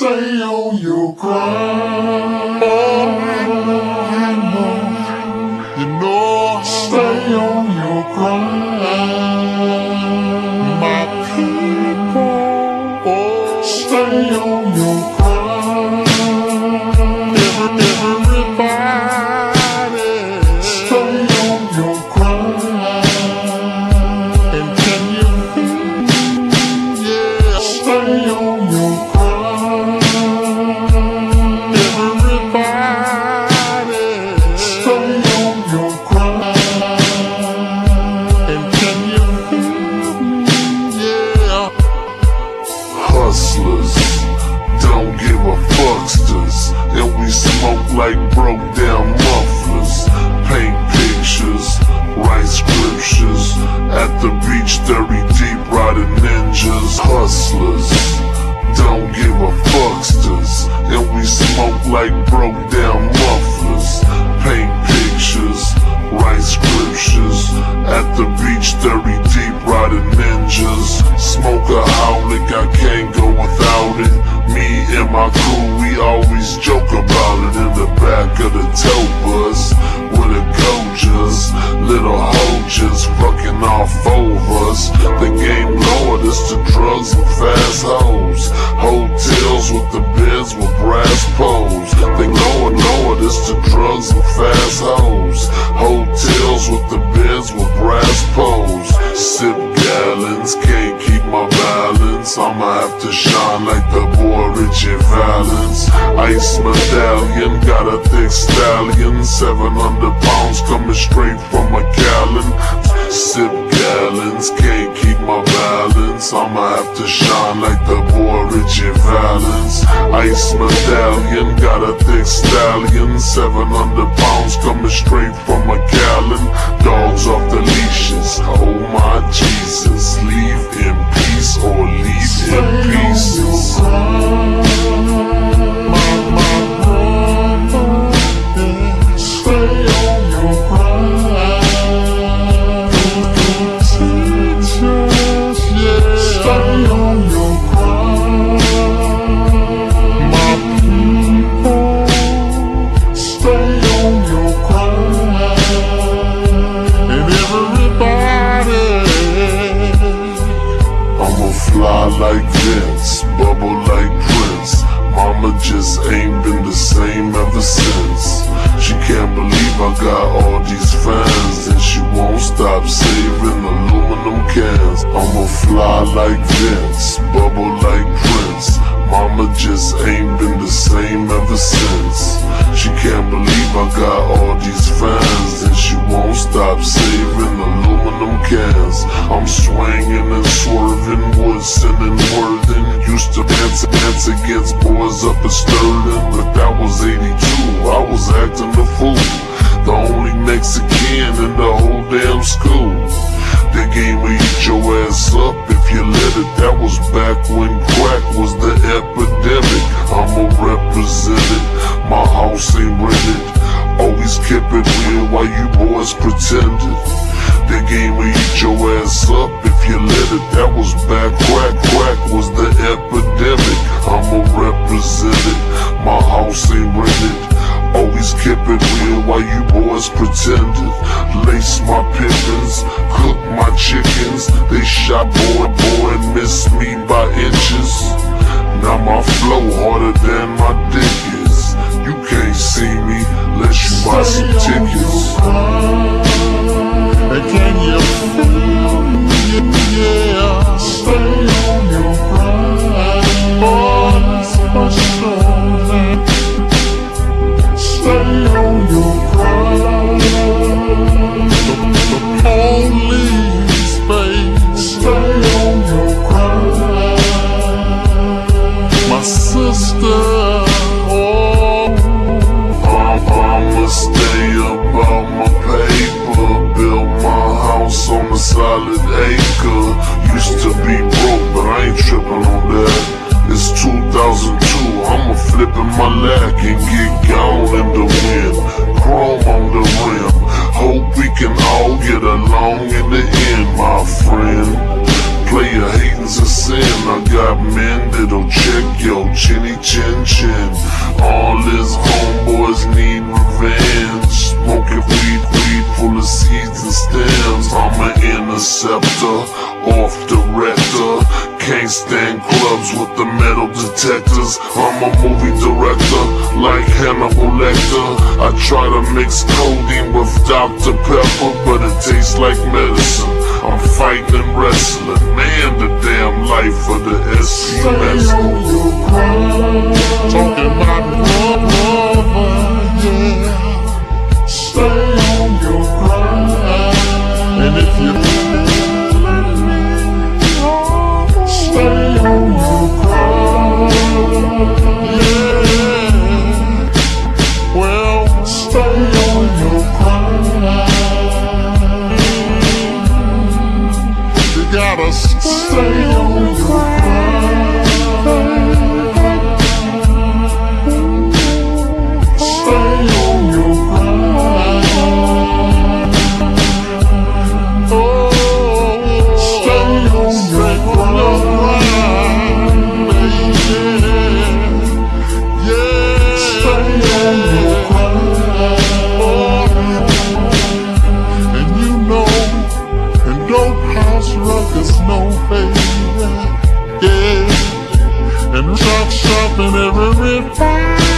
Stay on your grind. Oh, I know, you know. Stay on your grind, my people. Oh, stay on your grind. Everybody, stay on your grind. And can you, yeah, stay on your grind. Everybody, stay on your grind. And can you feel me? Yeah. Hustlers, don't give a fucksters, and we smoke like broke down mufflers. Paint pictures, write scriptures, at the beach 30 deep riding ninjas. Hustlers, don't give a fucksters, and we smoke like broke down mufflers. Paint pictures, write scriptures, at the beach 30 deep riding ninjas. Smoke a howlick, I can't go without it. Me and my crew, we always joke about it. In the back of the tow bus with a Gojas, little hojas fucking off over us. The game lord is the drugs and fast hoes, hotels with the beds with brass poles. The lord is the drugs and fast hoes, hotels with the beds with brass poles. Sip gallons, can't keep my balance, I'ma have to shine like the boy Richie Valens. Ice medallion, got a thick stallion, 700 pounds coming straight from a gallon. Sip gallons, can't keep my balance, I'ma have to shine like the boy Richie Valens. Ice medallion, got a thick stallion, 700 pounds coming straight from a gallon. Dogs off the leashes, oh my Jesus, leave in peace or leave in pieces. Fly like Vince, bubble like Prince. Mama just ain't been the same ever since. She can't believe I got all these fans, and she won't stop saving aluminum cans. I'ma fly like Vince, bubble like Prince. Mama just ain't been the same ever since. She can't believe I got all these fans, and she won't stop saving aluminum cans. I'm swinging and swerving, Woodson and Worthing. Used to dance against boys up at Sterling, but that was 82, I was acting the fool, the only Mexican in the whole damn school. They gave me eat your ass up if you let it. That was back when crack was the epidemic. I'ma represent it, my house ain't rented. Always kept it real while you boys pretended. They gave me eat your ass up if you let it. That was back crack was the epidemic. I'ma represent it, my house ain't rented. Always kept it real while you boys pretended. Lace my pippins, cook my chickens. They shot boy and missed me by inches. Now my flow harder than my dick is. You can't see me unless you buy some tickets. And can you feel me? Yeah, stay on your grind. Oh, it's my shoulder. Stay on your grind. The police, babe, stay on your grind. My sister, oh, I'ma stay about my paper. Build my house on a solid acre. Used to be broke, but I ain't tripping on that. It's 2002, I'ma flip in my lack and get gone in the wind. Chrome on the rim, hope we can all get along in the end, my friend. Player hating's a sin. I got men that'll check your chinny chin chin. All his homeboys need revenge. Smoking weed full of seeds and stems. I'm an interceptor, off director. Can't stand clubs with the metal detectors. I'm a movie director, like Hannibal Lecter. I try to mix codeine with Dr. Pepper, but it tastes like medicine. I'm fighting and wrestling, man, the damn life of the SPM. Stay on your grind. Talking about brother, yeah. Stay on your grind. And if you stay on your grind, yeah. Well, stay on your grind. You gotta stay on your grind. Stay on your grind. Oh, stay on your grind, baby. Yeah, stay on your grind. Oh, and you know, and dope house ruckus no failure. Yeah, and truck shopping every Friday.